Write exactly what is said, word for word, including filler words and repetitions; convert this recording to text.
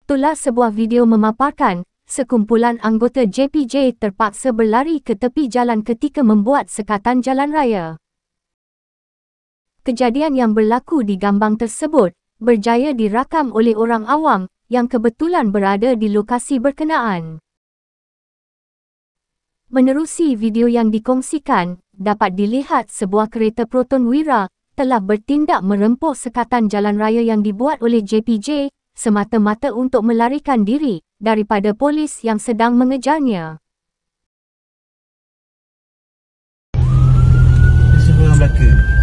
Itulah sebuah video memaparkan, sekumpulan anggota J P J terpaksa berlari ke tepi jalan ketika membuat sekatan jalan raya. Kejadian yang berlaku di Gambang tersebut, berjaya dirakam oleh orang awam, yang kebetulan berada di lokasi berkenaan. Menerusi video yang dikongsikan, dapat dilihat sebuah kereta Proton Wira telah bertindak merempuh sekatan jalan raya yang dibuat oleh J P J, semata-mata untuk melarikan diri daripada polis yang sedang mengejarnya. Sebelah belakang.